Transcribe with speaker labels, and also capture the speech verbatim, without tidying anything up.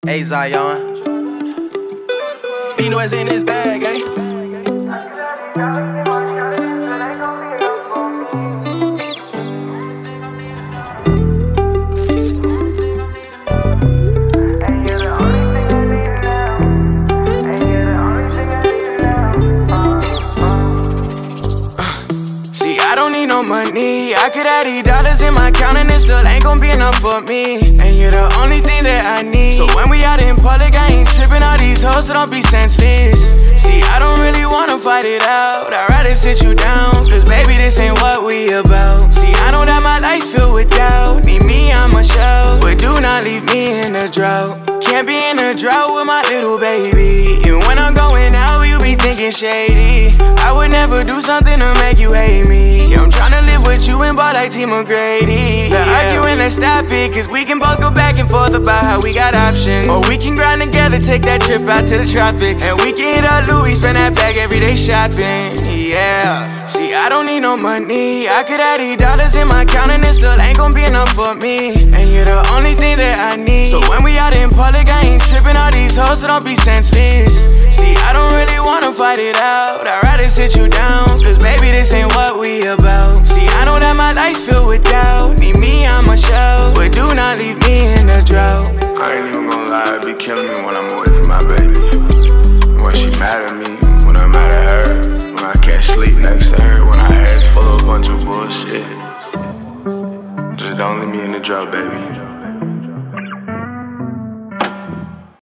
Speaker 1: Hey Zion, BNoise in his bag, eh?
Speaker 2: See, I don't need no money. I could add these dollars in my account and it still ain't gon' be enough for me. And you're the only thing that I need. So when we out in public, I ain't trippin' all these hoes, so don't be senseless. See, I don't really wanna fight it out. I'd rather sit you down, cause baby, this ain't what we about. See, I know that my life's filled with doubt. Need me, I'm a shout, but do not leave me in a drought. Can't be in a drought with my little baby. And when I'm going out, you be thinking shady. I would never do something to make you hate me. I'm tryna live with you and ball like Team McGrady. The yeah. Arguing, let's stop it, cause we can both go back and forth about how we got options. Or we can grind together, take that trip out to the tropics. And we can hit up Louis, spend that bag every day shopping, yeah. See, I don't need no money. I could add these dollars in my account and it still ain't gon' be enough for me. And you're the only thing that I need. So when we out in public, I ain't trippin' all these hoes, so don't be senseless. See, I don't really wanna fight it out. I'd rather sit you down, cause baby, this ain't what we about. See, I know that my life's filled with doubt. Need me, I'm a shout, but do not leave me in a drought.
Speaker 3: I ain't even gonna lie, it be killing me when I'm away from my baby. When she mad at me, when I'm mad at her, when I can't sleep next to her, when I ask for a bunch of bullshit. Just don't leave me in the drought, baby.